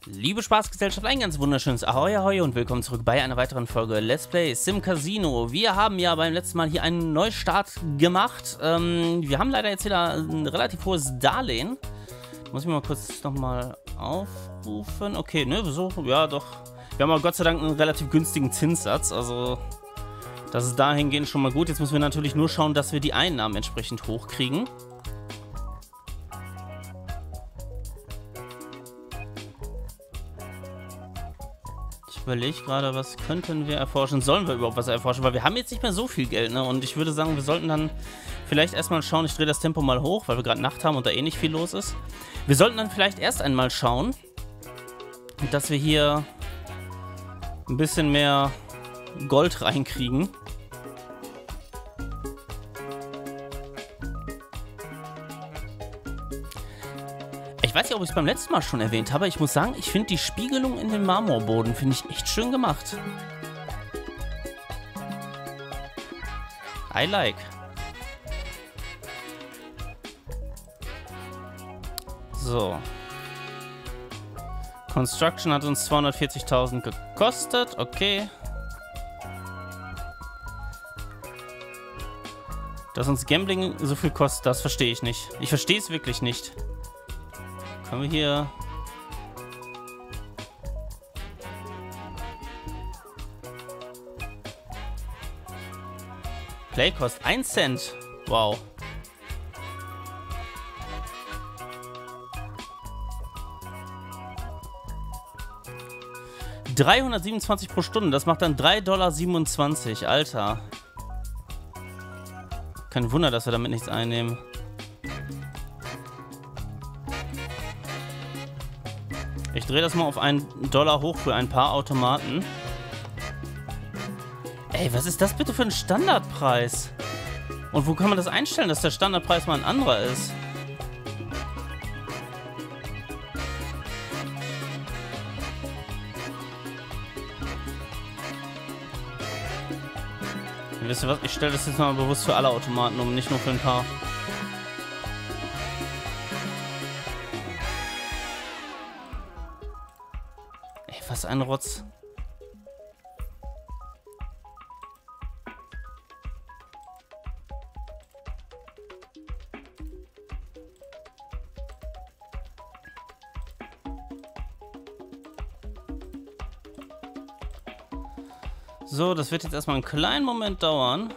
Liebe Spaßgesellschaft, ein ganz wunderschönes Ahoi Ahoi und willkommen zurück bei einer weiteren Folge Let's Play Sim Casino. Wir haben ja beim letzten Mal hier einen Neustart gemacht. Wir haben leider jetzt wieder ein relativ hohes Darlehen. Muss ich mal kurz nochmal aufrufen. Okay, ne, so, ja doch. Wir haben aber Gott sei Dank einen relativ günstigen Zinssatz, also das ist dahingehend schon mal gut. Jetzt müssen wir natürlich nur schauen, dass wir die Einnahmen entsprechend hochkriegen. Ich überlege gerade, was könnten wir erforschen? Sollen wir überhaupt was erforschen? Weil wir haben jetzt nicht mehr so viel Geld, ne? Und ich würde sagen, wir sollten dann vielleicht erstmal schauen, ich drehe das Tempo mal hoch, weil wir gerade Nacht haben und da eh nicht viel los ist. Wir sollten dann vielleicht erst einmal schauen, dass wir hier ein bisschen mehr Gold reinkriegen. Ich weiß nicht, ob ich es beim letzten Mal schon erwähnt habe. Ich muss sagen, ich finde die Spiegelung in den Marmorboden finde ich echt schön gemacht. I like. So. Construction hat uns 240.000 gekostet. Okay. Dass uns Gambling so viel kostet, das verstehe ich nicht. Ich verstehe es wirklich nicht. Können wir hier... Play kostet 1 Cent. Wow. $327 pro Stunde. Das macht dann $3,27 $. Alter. Kein Wunder, dass wir damit nichts einnehmen. Ich drehe das mal auf $1 hoch für ein paar Automaten. Ey, was ist das bitte für ein Standardpreis? Und wo kann man das einstellen, dass der Standardpreis mal ein anderer ist? Wisst ihr was? Ich stelle das jetzt mal bewusst für alle Automaten um, nicht nur für ein paar. Was ein Rotz. So, das wird jetzt erstmal einen kleinen Moment dauern.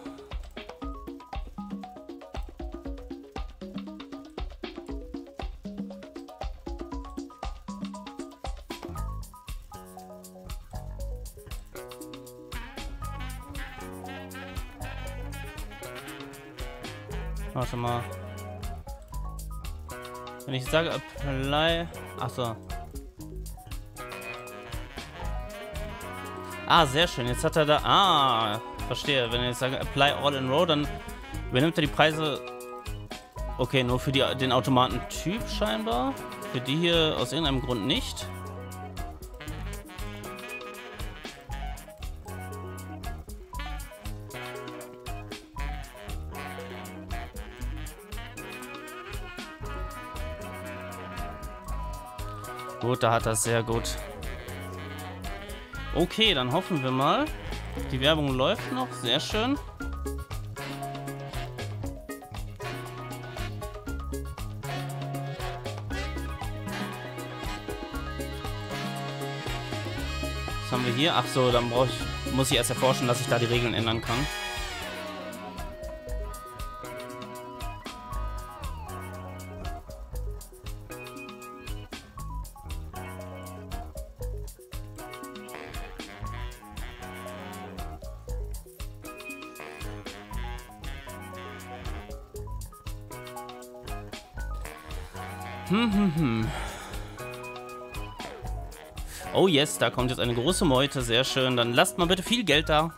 Warte mal. Wenn ich sage Apply... Achso. Ah, sehr schön. Jetzt hat er da... Ah, verstehe. Wenn ich jetzt sage Apply All in Row, dann übernimmt er die Preise... Okay, nur für den Automatentyp scheinbar. Für die hier aus irgendeinem Grund nicht. Gut, da hat er es sehr gut. Okay, dann hoffen wir mal. Die Werbung läuft noch. Sehr schön. Was haben wir hier? Ach so, dann muss ich erst erforschen, dass ich da die Regeln ändern kann. Oh yes, da kommt jetzt eine große Meute, sehr schön. Dann lasst mal bitte viel Geld da.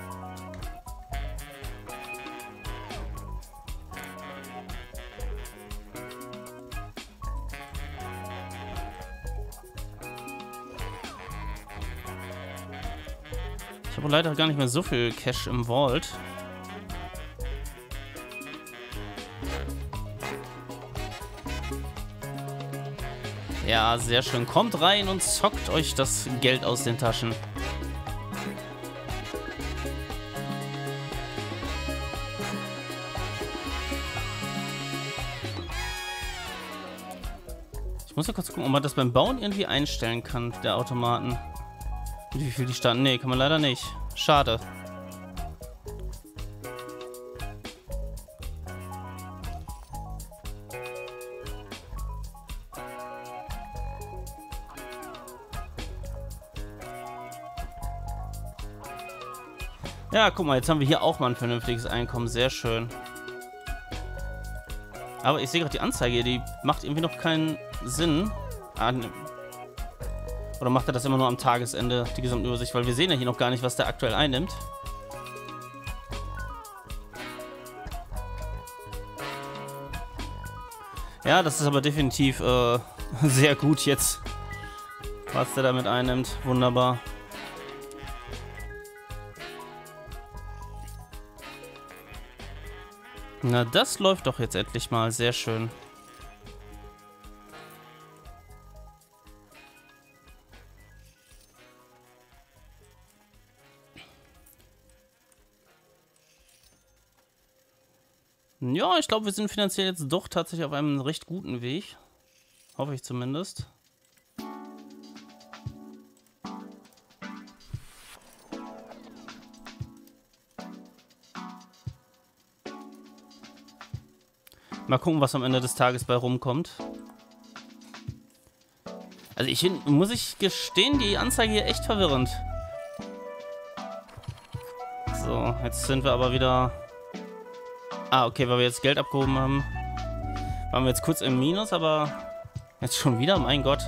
Ich habe leider gar nicht mehr so viel Cash im Vault. Ja, sehr schön. Kommt rein und zockt euch das Geld aus den Taschen. Ich muss ja kurz gucken, ob man das beim Bauen irgendwie einstellen kann, der Automaten. Wie viel die standen? Nee, kann man leider nicht. Schade. Ja, guck mal, jetzt haben wir hier auch mal ein vernünftiges Einkommen. Sehr schön. Aber ich sehe gerade die Anzeige, die macht irgendwie noch keinen Sinn. Ah, ne. Oder macht er das immer nur am Tagesende, die Gesamtübersicht? Weil wir sehen ja hier noch gar nicht, was der aktuell einnimmt. Ja, das ist aber definitiv sehr gut jetzt, was der damit einnimmt. Wunderbar. Na, das läuft doch jetzt endlich mal. Sehr schön. Ja, ich glaube, wir sind finanziell jetzt doch tatsächlich auf einem recht guten Weg. Hoffe ich zumindest. Mal gucken, was am Ende des Tages bei rumkommt. Also ich finde, muss ich gestehen, die Anzeige hier echt verwirrend. So, jetzt sind wir aber wieder... Ah, okay, weil wir jetzt Geld abgehoben haben, waren wir jetzt kurz im Minus, aber jetzt schon wieder, mein Gott.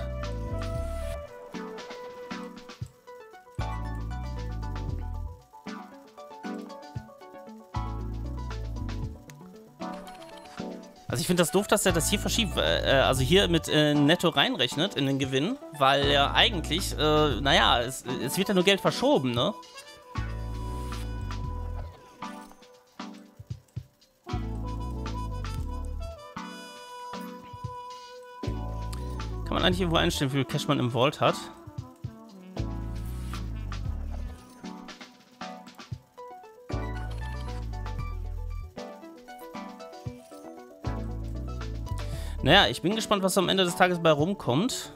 Also ich finde das doof, dass er das hier verschiebt, also hier mit Netto reinrechnet in den Gewinn, weil er eigentlich, naja, es wird ja nur Geld verschoben, ne? Kann man eigentlich irgendwo einstellen, wie viel Cash man im Vault hat? Naja, ich bin gespannt, was am Ende des Tages bei rumkommt.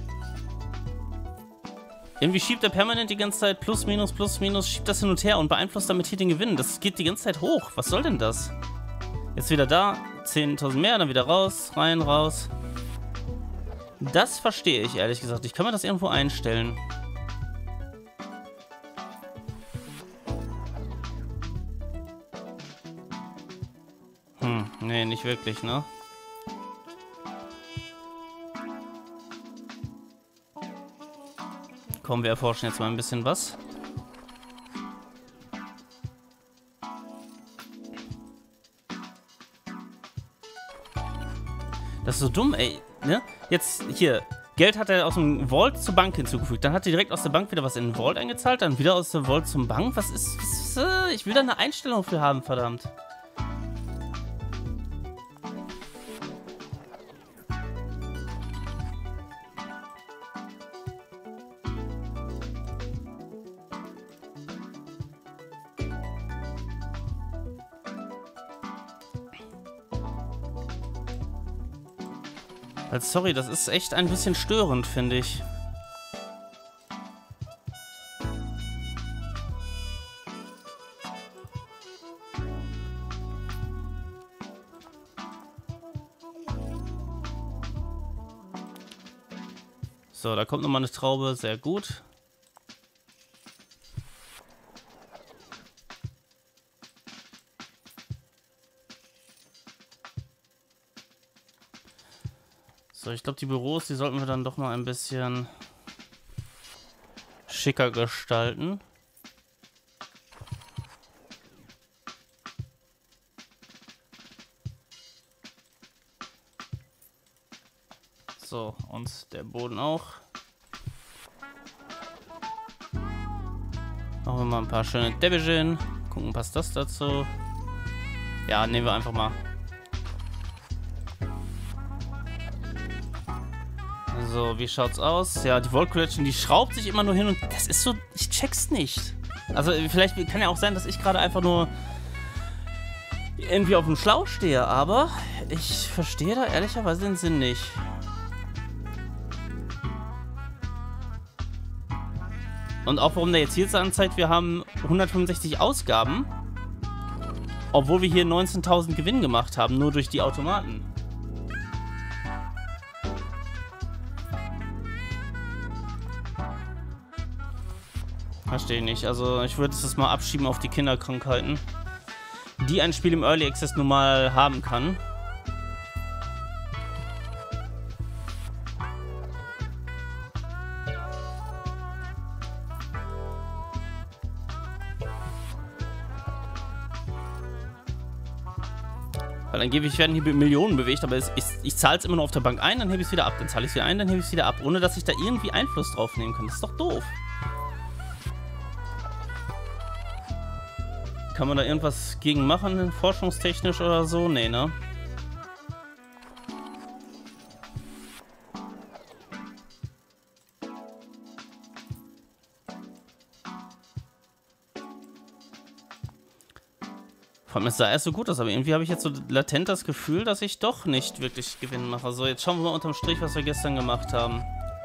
Irgendwie schiebt er permanent die ganze Zeit plus, minus, schiebt das hin und her und beeinflusst damit hier den Gewinn. Das geht die ganze Zeit hoch. Was soll denn das? Jetzt wieder da, 10.000 mehr, dann wieder raus, rein, raus. Das verstehe ich, ehrlich gesagt. Ich kann mir das irgendwo einstellen. Nee, nicht wirklich, ne? Komm, wir erforschen jetzt mal ein bisschen was. Das ist so dumm, ey, ne? Jetzt, hier, Geld hat er aus dem Vault zur Bank hinzugefügt. Dann hat er direkt aus der Bank wieder was in den Vault eingezahlt, dann wieder aus der Vault zum Bank. Was ist, ich will da eine Einstellung für haben, verdammt. Also sorry, das ist echt ein bisschen störend, finde ich. So, da kommt nochmal eine Traube, sehr gut. So, ich glaube, die Büros, die sollten wir dann doch mal ein bisschen schicker gestalten. So, und der Boden auch. Machen wir mal ein paar schöne Division. Gucken, passt das dazu? Ja, nehmen wir einfach mal. So, wie schaut's aus? Ja, die Vault Collection, die schraubt sich immer nur hin und das ist so, ich check's nicht. Also vielleicht kann ja auch sein, dass ich gerade einfach nur irgendwie auf dem Schlauch stehe, aber ich verstehe da ehrlicherweise den Sinn nicht. Und auch warum der jetzt hier anzeigt, wir haben 165 Ausgaben, obwohl wir hier 19.000 Gewinn gemacht haben, nur durch die Automaten. Verstehe ich nicht. Also ich würde es mal abschieben auf die Kinderkrankheiten, die ein Spiel im Early Access nun mal haben kann. Weil angeblich werden hier Millionen bewegt, aber ich zahle es immer nur auf der Bank ein, dann hebe ich es wieder ab. Dann zahle ich es wieder ein, dann hebe ich es wieder ab. Ohne dass ich da irgendwie Einfluss drauf nehmen kann. Das ist doch doof. Kann man da irgendwas gegen machen, forschungstechnisch oder so? Nee, ne? Vor allem, es sah erst so gut aus, aber irgendwie habe ich jetzt so latent das Gefühl, dass ich doch nicht wirklich Gewinn mache. So, jetzt schauen wir mal unterm Strich, was wir gestern gemacht haben.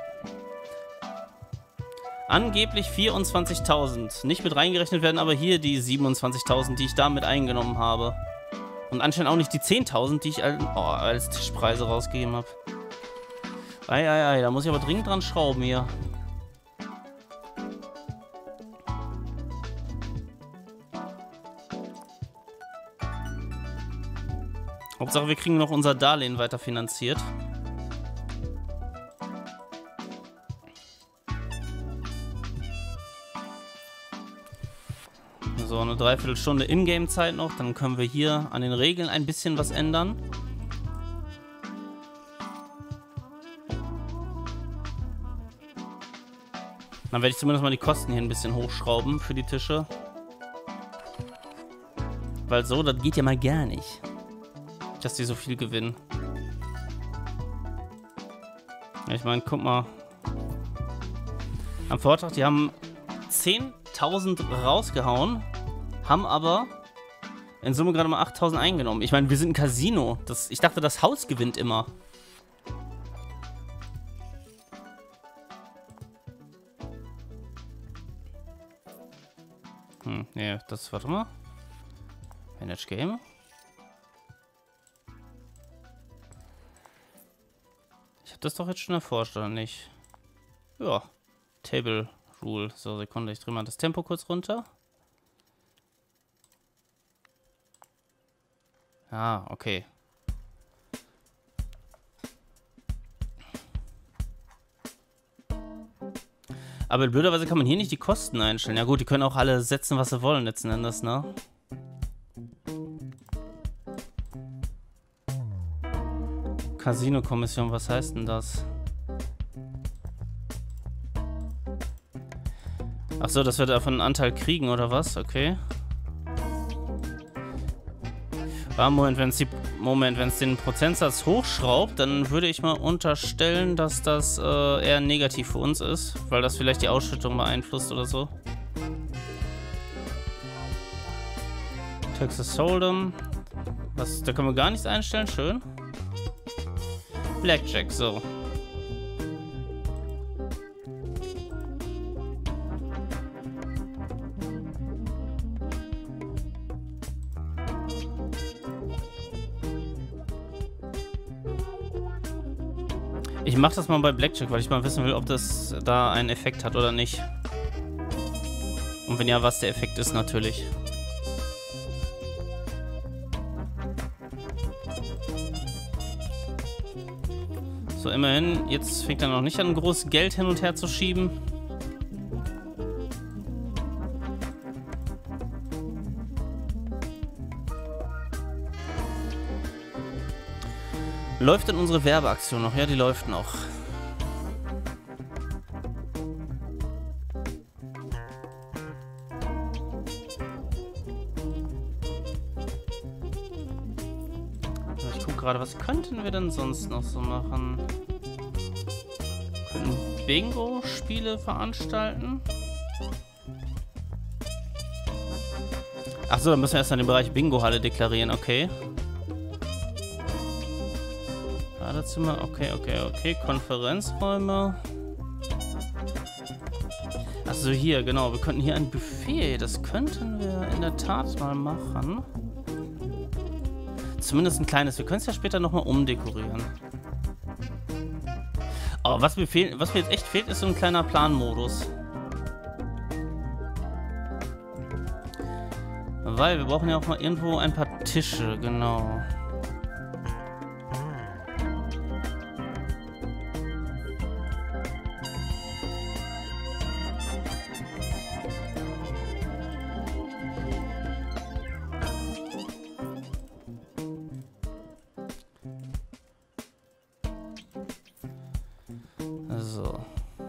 Angeblich 24.000. Nicht mit reingerechnet werden aber hier die 27.000, die ich damit eingenommen habe. Und anscheinend auch nicht die 10.000, die ich als Tischpreise rausgegeben habe. Ei, da muss ich aber dringend dran schrauben hier. Hauptsache, wir kriegen noch unser Darlehen weiter finanziert. So, eine Dreiviertelstunde Ingame-Zeit noch. Dann können wir hier an den Regeln ein bisschen was ändern. Dann werde ich zumindest mal die Kosten hier ein bisschen hochschrauben für die Tische. Weil so, das geht ja mal gar nicht. Dass die so viel gewinnen. Ja, ich meine, guck mal. Am Vortag, die haben 10.000 rausgehauen, haben aber in Summe gerade mal 8.000 eingenommen. Ich meine, wir sind ein Casino. Ich dachte, das Haus gewinnt immer. Nee, warte mal. Manage Game. Ich habe das doch jetzt schon erforscht, oder nicht? Ja. Table Rule. So, Sekunde, ich drehe mal das Tempo kurz runter. Ah, okay. Aber blöderweise kann man hier nicht die Kosten einstellen. Ja gut, die können auch alle setzen, was sie wollen letzten Endes, ne? Casino-Kommission, was heißt denn das? Ach so, dass wir davon einen Anteil kriegen, oder was? Okay. Moment, wenn es den Prozentsatz hochschraubt, dann würde ich mal unterstellen, dass das eher negativ für uns ist, weil das vielleicht die Ausschüttung beeinflusst oder so. Texas Hold'em. Da können wir gar nichts einstellen, schön. Blackjack, so. Ich mache das mal bei Blackjack, weil ich mal wissen will, ob das da einen Effekt hat oder nicht. Und wenn ja, was der Effekt ist natürlich. So, immerhin, jetzt fängt er noch nicht an, groß Geld hin und her zu schieben. Läuft denn unsere Werbeaktion noch? Ja, die läuft noch. Ich gucke gerade, was könnten wir denn sonst noch so machen? Bingo-Spiele veranstalten. Achso, dann müssen wir erst mal den Bereich Bingo-Halle deklarieren, okay. Badezimmer, okay. Konferenzräume. Achso, hier, genau. Wir könnten hier ein Buffet. Das könnten wir in der Tat mal machen. Zumindest ein kleines. Wir können es ja später nochmal umdekorieren. Aber was mir jetzt echt fehlt, ist so ein kleiner Planmodus. Weil wir brauchen ja auch mal irgendwo ein paar Tische, genau. So.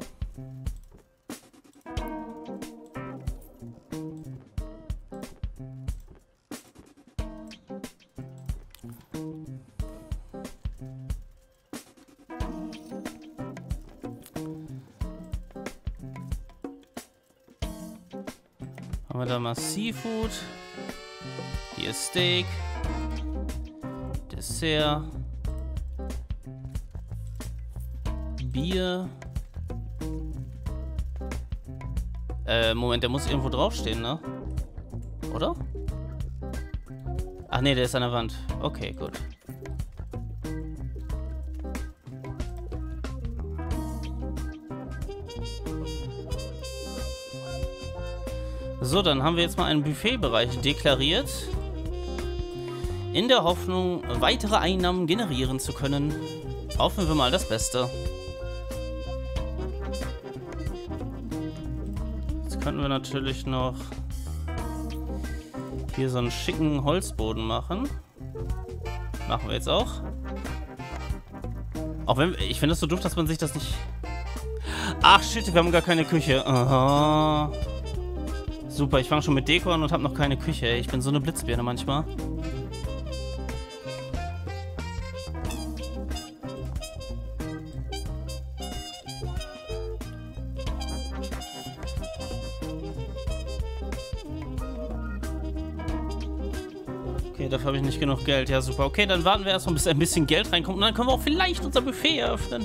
Haben wir da mal Seafood. Hier ist Steak. Dessert. Bier. Moment, der muss irgendwo draufstehen, ne? Oder? Ach nee, der ist an der Wand. Okay, gut. So, dann haben wir jetzt mal einen Buffetbereich deklariert. In der Hoffnung, weitere Einnahmen generieren zu können. Hoffen wir mal das Beste. Jetzt könnten wir natürlich noch hier so einen schicken Holzboden machen. Machen wir jetzt auch. Auch wenn, ich finde es so doof, dass man sich das nicht... Ach shit, wir haben gar keine Küche. Aha. Super, ich fange schon mit Deko an und habe noch keine Küche. Ich bin so eine Blitzbirne manchmal. Okay, dafür habe ich nicht genug Geld. Ja, super. Okay, dann warten wir erstmal, bis ein bisschen Geld reinkommt. Und dann können wir auch vielleicht unser Buffet eröffnen.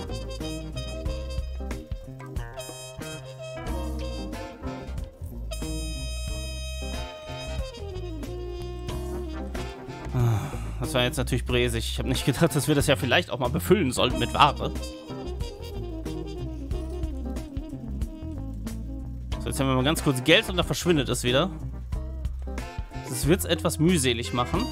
Das war jetzt natürlich bräsig. Ich habe nicht gedacht, dass wir das ja vielleicht auch mal befüllen sollten mit Ware. So, jetzt haben wir mal ganz kurz Geld und dann verschwindet es wieder. Das wird es etwas mühselig machen.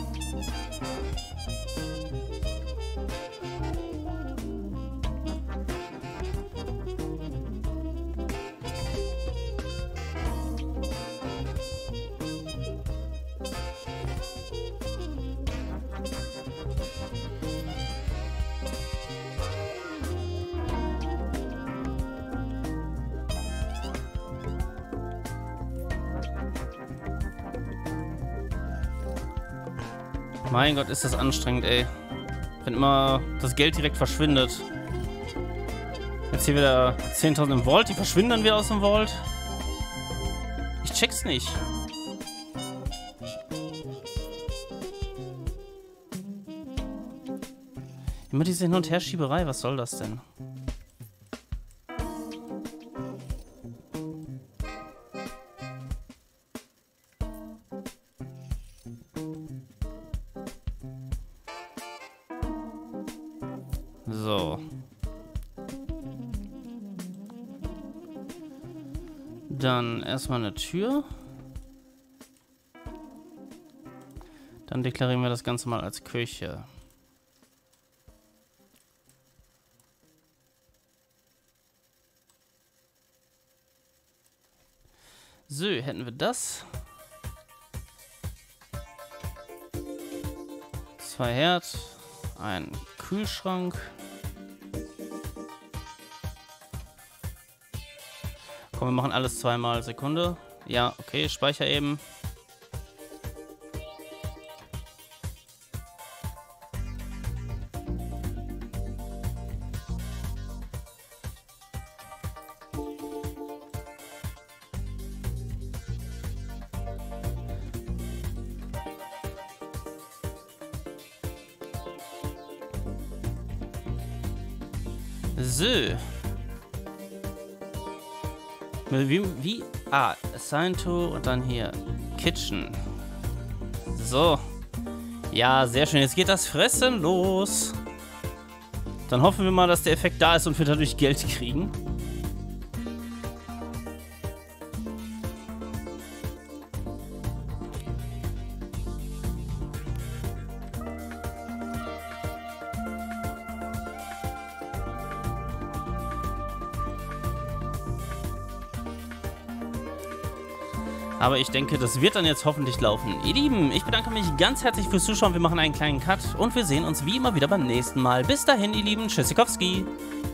Mein Gott, ist das anstrengend, ey. Wenn immer das Geld direkt verschwindet. Jetzt hier wieder 10.000 im Vault. Die verschwinden dann wieder aus dem Vault. Ich check's nicht. Immer diese Hin- und Herschieberei. Was soll das denn? So. Dann erstmal eine Tür. Dann deklarieren wir das Ganze mal als Küche. So, hätten wir das. 2 Herd, ein Kühlschrank. Komm, wir machen alles zweimal. Sekunde. Ja, okay, speicher eben. So. Wie? Ah, Assign to und dann hier Kitchen. So. Ja, sehr schön. Jetzt geht das Fressen los. Dann hoffen wir mal, dass der Effekt da ist und wir dadurch Geld kriegen. Aber ich denke, das wird dann jetzt hoffentlich laufen. Ihr Lieben, ich bedanke mich ganz herzlich fürs Zuschauen. Wir machen einen kleinen Cut und wir sehen uns wie immer wieder beim nächsten Mal. Bis dahin, ihr Lieben. Tschüssikowski.